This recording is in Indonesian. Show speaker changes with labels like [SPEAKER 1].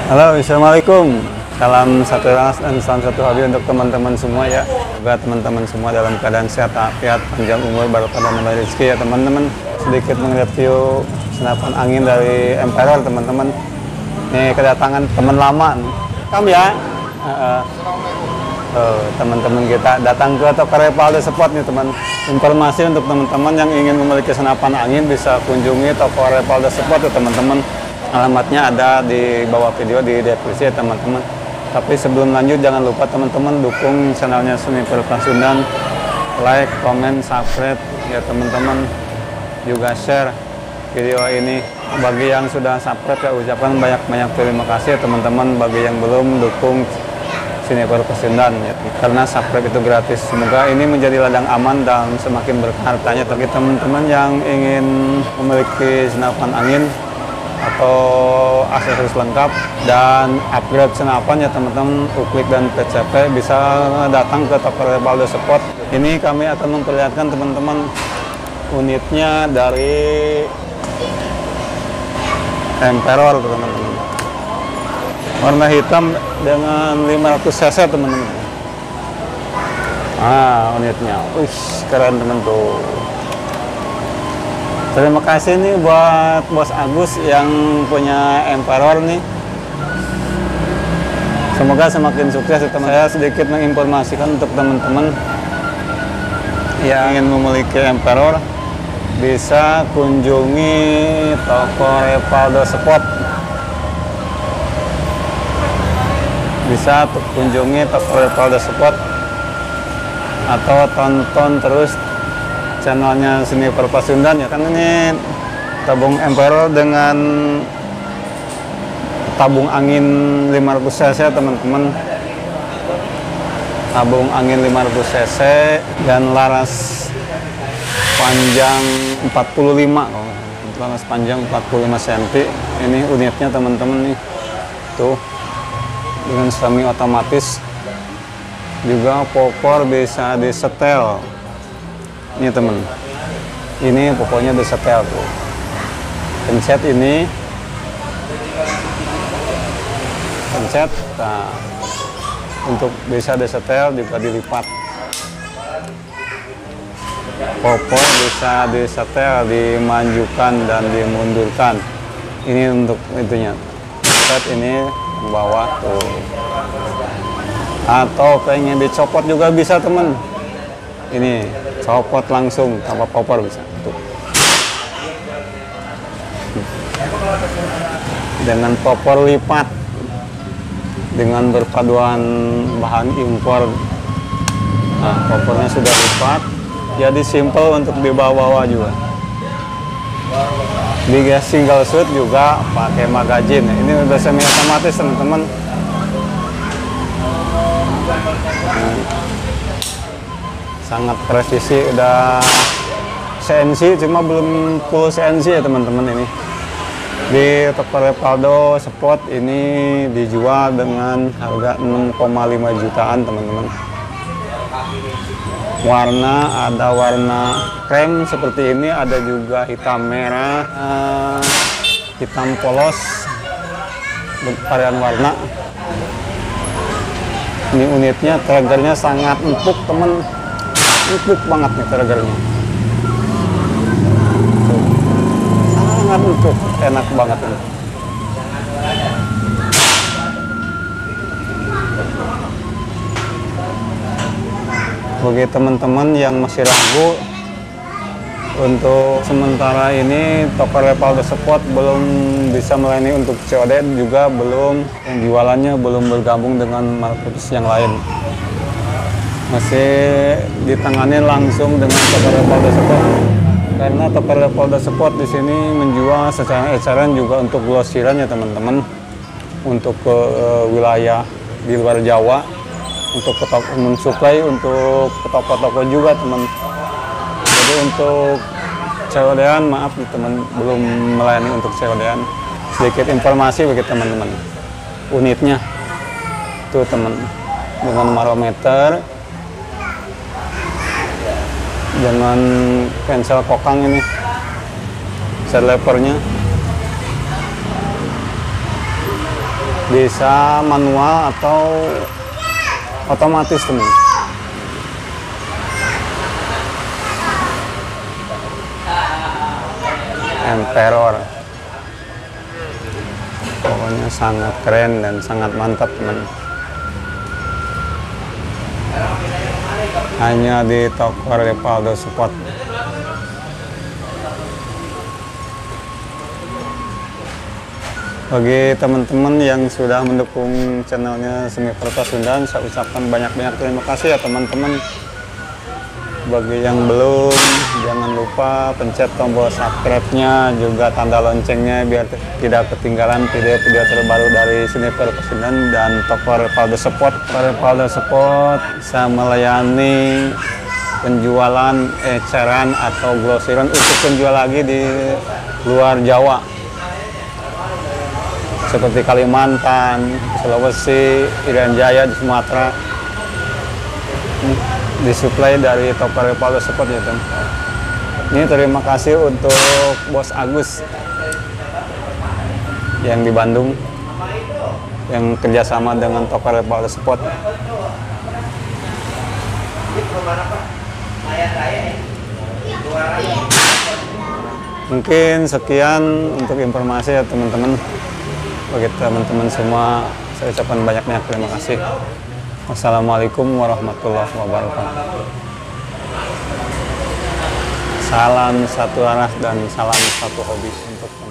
[SPEAKER 1] Halo, assalamualaikum. Salam satu ras dan salam satu hobi untuk teman-teman semua ya. Semoga teman-teman semua dalam keadaan sehat, afiat, panjang umur, barokah dan nambah rezeki ya teman-teman. Sedikit mengreview senapan angin dari Emperor teman-teman. Ini kedatangan teman lama. Kamu ya? Teman-teman kita datang ke toko Repaldo Sport nih teman. Informasi untuk teman-teman yang ingin memiliki senapan angin bisa kunjungi toko Repaldo Sport ya teman-teman. Alamatnya ada di bawah video di deskripsi ya teman-teman. Tapi sebelum lanjut jangan lupa teman-teman dukung channelnya Sniper Pasundan, like, comment, subscribe ya teman-teman, juga share video ini. Bagi yang sudah subscribe ya ucapkan banyak-banyak terima kasih ya teman-teman. Bagi yang belum dukung Sniper Pasundan ya, karena subscribe itu gratis. Semoga ini menjadi ladang aman dan semakin berkah hartanya. Bagi teman-teman yang ingin memiliki senapan angin atau aksesoris lengkap dan upgrade senapan ya teman-teman, uklik dan PCP, bisa datang ke toko Repaldo Sport. Ini kami akan memperlihatkan teman-teman unitnya dari Emperor teman-teman. Warna hitam dengan 500 cc teman-teman. Unitnya, keren teman tuh. Terima kasih nih buat Bos Agus yang punya Emperor nih. Semoga semakin sukses ya teman. Saya sedikit menginformasikan untuk teman-teman yang ingin memiliki Emperor, bisa kunjungi toko Repaldo Sport. Bisa kunjungi toko Repaldo Sport atau tonton terus channelnya Sniper Pasundan ya, kan ini tabung Emperor dengan tabung angin 500 cc teman-teman. Tabung angin 500 cc dan laras panjang 45, laras panjang 45 cm. Ini unitnya teman-teman nih tuh, dengan semi otomatis, juga popor bisa disetel. Ini temen, ini pokoknya disetel tuh, pencet ini, pencet, nah untuk bisa disetel juga dilipat. Popor bisa disetel, dimajukan dan dimundurkan. Ini untuk itunya, pencet ini ke bawah tuh, atau pengen dicopot juga bisa temen. Ini copot langsung tanpa popor bisa tuh. Dengan popor lipat, dengan berpaduan bahan impor. Nah, popornya sudah lipat, jadi simple untuk dibawa-bawa juga. Di single shoot juga pakai magazine. Ini udah semi otomatis teman-teman. Sangat presisi, udah CNC, cuma belum full CNC ya teman-teman. Ini di toko Repaldo Sport ini dijual dengan harga 6,5 jutaan teman-teman. Warna ada warna krem seperti ini, ada juga hitam merah, hitam polos, varian warna. Ini unitnya, triggernya sangat empuk teman. Empuk banget nih triggernya, sangat empuk, enak banget ini. Bagi teman-teman yang masih ragu, untuk sementara ini toko Repaldo Sport belum bisa melayani untuk COD, juga belum, jualannya belum bergabung dengan marketplace yang lain. Masih ditangani langsung dengan toko Repaldo Sport, karena toko Repaldo Sport di sini menjual secara eceran juga untuk grosiran ya teman-teman, untuk ke wilayah di luar Jawa, untuk mensuplai untuk toko-toko juga teman. Jadi untuk COD-an maaf teman, belum melayani untuk COD-an. Sedikit informasi bagi teman-teman, unitnya tuh teman, dengan marometer, dengan pensel kokang ini, set levernya. Bisa manual atau otomatis teman. Emperor, pokoknya sangat keren dan sangat mantap teman. Hanya di toko Repaldo Sport. Bagi teman-teman yang sudah mendukung channelnya Sniper Pasundan, saya ucapkan banyak-banyak terima kasih ya teman-teman. Bagi yang belum, jangan lupa pencet tombol subscribe-nya, juga tanda loncengnya biar tidak ketinggalan video-video terbaru dari Sniper Pasundan dan toko Repaldo Sport. Repaldo Sport bisa melayani penjualan eceran atau glosiran untuk penjual lagi di luar Jawa, seperti Kalimantan, Sulawesi, Irian Jaya, di Sumatera. Disuplai dari toko Repaldo Sport ya teman. Ini terima kasih untuk Bos Agus yang di Bandung yang kerjasama dengan toko Repaldo Sport. Mungkin sekian untuk informasi ya teman-teman. Bagi teman-teman semua, saya ucapkan banyak-banyak terima kasih. Wassalamualaikum warahmatullahi wabarakatuh. Salam satu arah dan salam satu hobi untuk teman-teman.